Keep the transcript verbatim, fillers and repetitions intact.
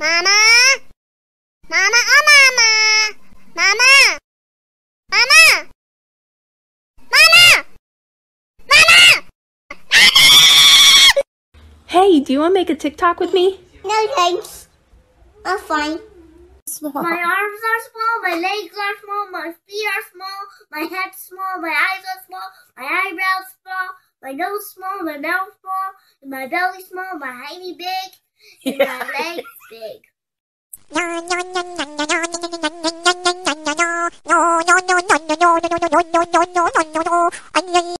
Mama? Mama, oh Mama! Mama! Mama! Mama! Mama! Hey, do you want to make a TikTok with me? No thanks. I'm fine. My arms are small, my legs are small, my feet are small, my head's small, my eyes are small, my eyebrows small, my nose small, my mouth small, and my belly small, my hiney big, and my legs big.